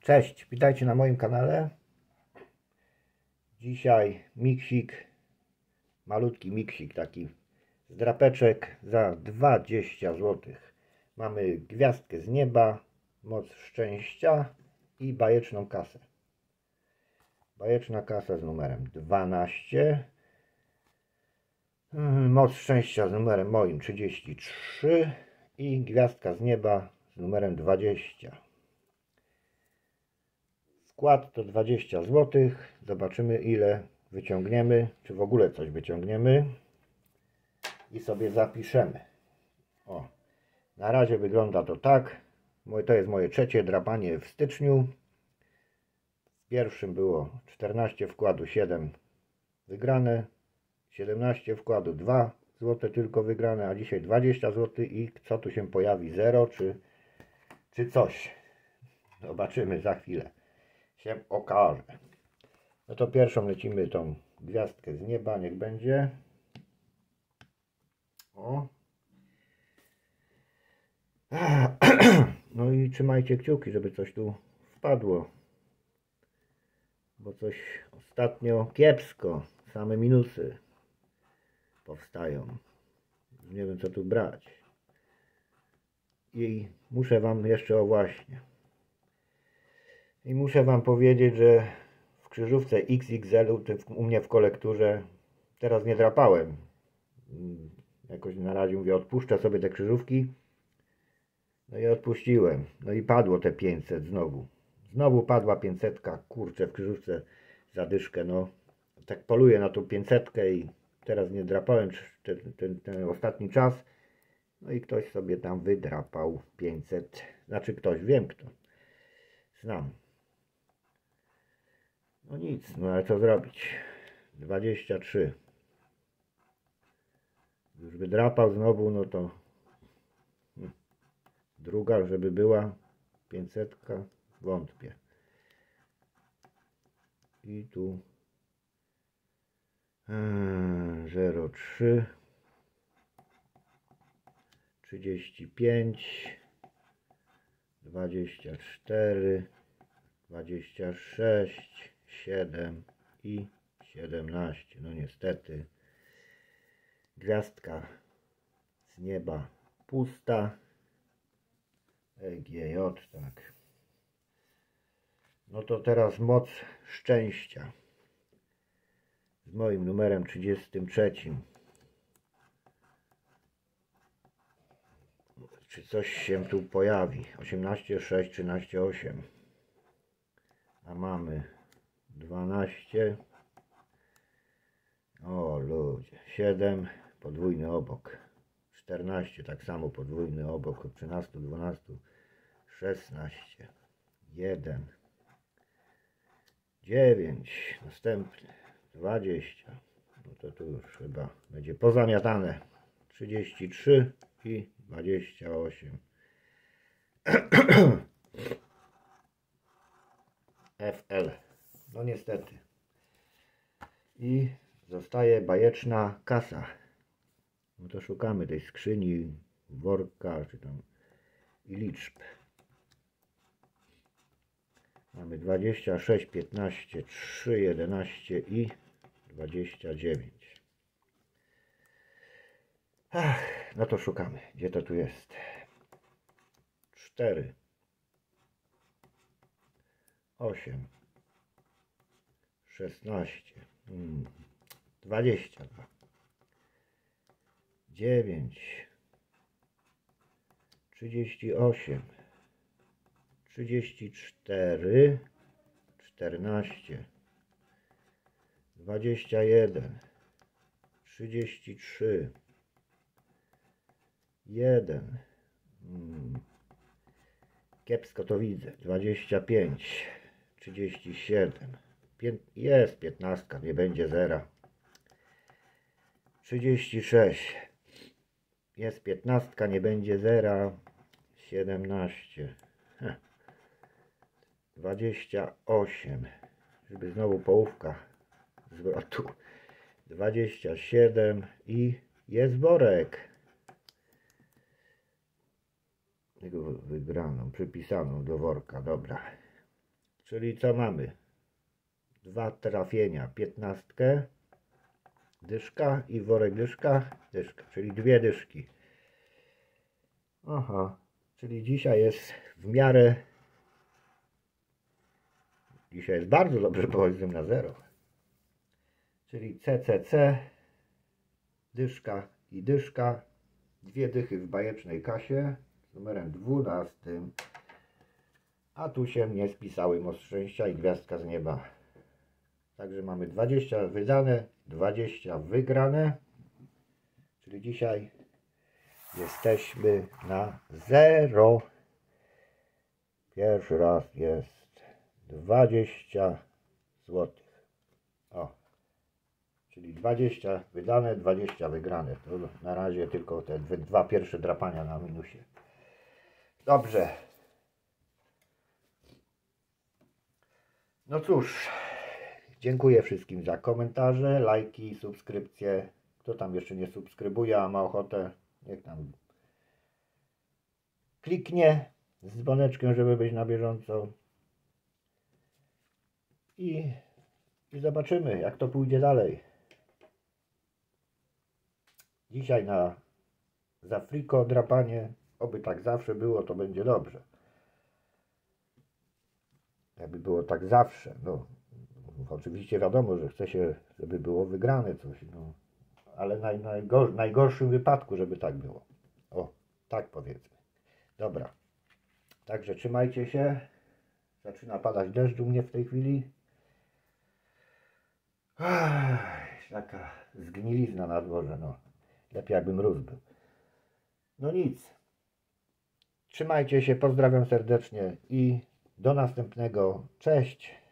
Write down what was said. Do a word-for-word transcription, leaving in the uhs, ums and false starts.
Cześć, witajcie na moim kanale. Dzisiaj miksik, malutki miksik taki z drapeczek za dwadzieścia złotych. Mamy gwiazdkę z nieba, moc szczęścia i bajeczną kasę. Bajeczna kasa z numerem dwanaście. Moc szczęścia z numerem moim trzydzieści trzy i gwiazdka z nieba z numerem dwadzieścia. Wkład to dwadzieścia złotych. Zobaczymy, ile wyciągniemy, czy w ogóle coś wyciągniemy i sobie zapiszemy. O, na razie wygląda to tak. To jest moje trzecie drapanie w styczniu. W pierwszym było czternaście wkładu, siedem wygrane, siedemnaście wkładu, dwa złote tylko wygrane, a dzisiaj dwadzieścia złotych i co tu się pojawi, zero czy, czy coś. Zobaczymy za chwilę. Się okaże. No to pierwszą lecimy tą gwiazdkę z nieba, niech będzie. O. No i trzymajcie kciuki, żeby coś tu wpadło. Bo coś ostatnio kiepsko, same minusy powstają. Nie wiem, co tu brać. I muszę wam jeszcze, o właśnie. I muszę wam powiedzieć, że w krzyżówce X X L u mnie w kolekturze teraz nie drapałem. Jakoś na razie mówię, odpuszczę sobie te krzyżówki. No i odpuściłem. No i padło te pięćset znowu. Znowu padła pięćsetka, kurczę, w krzyżówce zadyszkę. No tak poluję na tą pięćsetkę i teraz nie drapałem ten, ten, ten ostatni czas. No i ktoś sobie tam wydrapał pięćset. Znaczy ktoś, wiem kto. Znam. No nic, no ale co zrobić? dwadzieścia trzy. Już wydrapał znowu, no to druga, żeby była pięćsetka, wątpię. I tu zero trzy, trzydzieści pięć, dwadzieścia cztery, dwadzieścia sześć, siedem i siedemnaście. No niestety gwiazdka z nieba pusta. E G J, tak. No to teraz moc szczęścia z moim numerem trzydziestym trzecim. Czy coś się tu pojawi? osiemnaście, sześć, trzynaście, osiem. A mamy dwanaście. O ludzie. siedem. Podwójny obok. czternaście. Tak samo podwójny obok. Od trzynastu, dwunastu. szesnaście. jeden. dziewięć. Następny. dwadzieścia. No to tu już chyba będzie pozamiatane. trzydzieści trzy i dwadzieścia osiem. F L. No niestety. I zostaje bajeczna kasa. No to szukamy tej skrzyni, worka, czy tam i liczb. Mamy dwadzieścia sześć, piętnaście, trzy, jedenaście i dwadzieścia dziewięć. Ach, no to szukamy. Gdzie to tu jest? cztery. osiem. szesnaście. Hmm. dwadzieścia dwa. dziewięć. trzydzieści osiem. trzydzieści cztery. czternaście. dwadzieścia jeden. trzydzieści trzy. jeden. Hmm. Kiepsko to widzę. dwadzieścia pięć. trzydzieści siedem. Pię jest piętnastka, nie będzie zera. trzydzieści sześć. Jest piętnastka, nie będzie zera. siedemnaście. Heh. dwadzieścia osiem. Żeby znowu połówka zwrotu. dwadzieścia siedem i jest worek. Wygraną, przypisaną do worka, dobra. Czyli co mamy? Dwa trafienia, piętnastkę, dyszka i worek dyszka, dyszka, czyli dwie dyszki. Aha, czyli dzisiaj jest w miarę, dzisiaj jest bardzo dobrze, bo jestem na zero. Czyli C C C, dyszka i dyszka, dwie dychy w bajecznej kasie z numerem dwunastym. A tu się nie spisały moc szczęścia i gwiazdka z nieba. Także mamy dwadzieścia wydane, dwadzieścia wygrane. Czyli dzisiaj jesteśmy na zero. Pierwszy raz jest dwadzieścia złotych. O. Czyli dwadzieścia wydane, dwadzieścia wygrane. To na razie tylko te dwa pierwsze drapania na minusie. Dobrze. No cóż, dziękuję wszystkim za komentarze, lajki, subskrypcje. Kto tam jeszcze nie subskrybuje, a ma ochotę, niech tam kliknie z dzwoneczkiem, żeby być na bieżąco. I, i zobaczymy, jak to pójdzie dalej. Dzisiaj na za friko drapanie, oby tak zawsze było, to będzie dobrze. Jakby było tak zawsze, no oczywiście wiadomo, że chce się, żeby było wygrane coś, no, ale naj, najgor, najgorszym wypadku, żeby tak było. O, tak powiedzmy. Dobra, także trzymajcie się. Zaczyna padać deszcz u mnie w tej chwili. Ach, taka zgnilizna na dworze, no. Lepiej jakby mróz był. No nic. Trzymajcie się, pozdrawiam serdecznie i do następnego. Cześć.